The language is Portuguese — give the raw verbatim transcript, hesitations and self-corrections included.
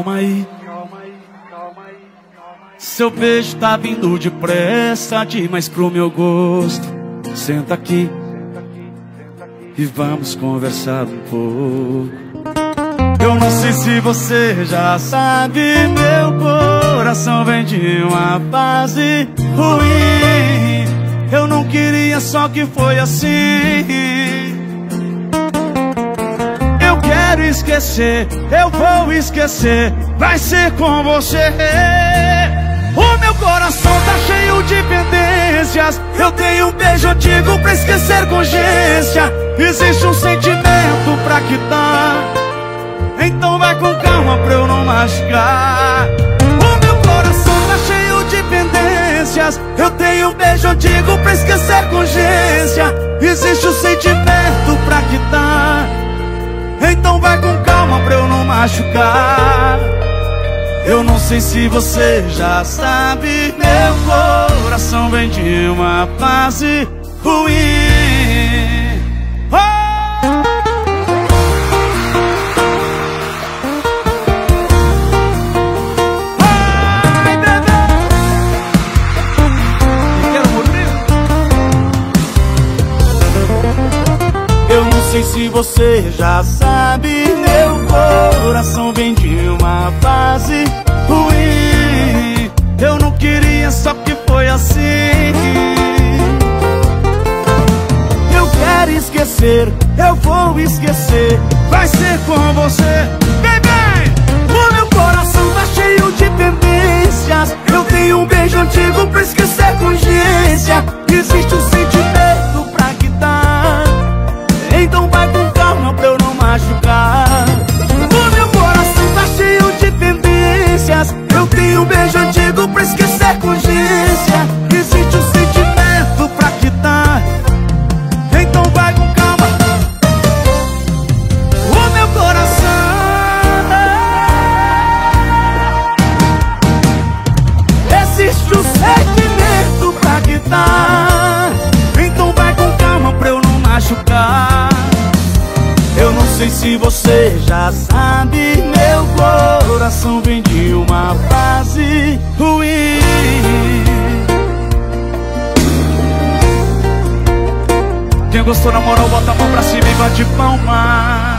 calma aí. Seu beijo tá vindo depressa demais pro meu gosto. Senta aqui e vamos conversar um pouco. Eu não sei se você já sabe, meu coração vem de uma fase ruim. Eu não queria, só que foi assim. Eu quero esquecer, eu vou esquecer, vai ser com você. O meu coração tá cheio de pendências. Eu tenho um beijo antigo pra esquecer com urgência. Existe um sentimento pra quitar, então vai com calma pra eu não machucar. O meu coração tá cheio de pendências. Eu tenho um beijo antigo pra esquecer com urgência. Existe um sentimento pra quitar, então vai com calma pra eu não machucar. Eu não sei se você já sabe, meu coração vem de uma fase ruim. Oh! Ai, bebê! Me quero morrer? Eu não sei se você já sabe, meu coração vem de uma fase ruim. Eu não queria, só que foi assim. Eu quero esquecer, eu vou esquecer, vai ser com você. Vem, vem! O meu coração tá cheio de pendências. Eu tenho um beijo antigo pra esquecer com urgência. Existe um sentimento pra quitar, então vai com calma pra eu não machucar. O meu coração tá cheio de pendências. Eu tenho um beijo antigo pra esquecer com urgência. Existe um sentimento pra quitar, então vai com calma. O meu coração, existe um sentimento pra quitar, então vai com calma pra eu não machucar. Eu não sei se você já sabe, meu coração vem de uma fase ruim. Quem gostou na moral, bota a mão pra cima e bate palma.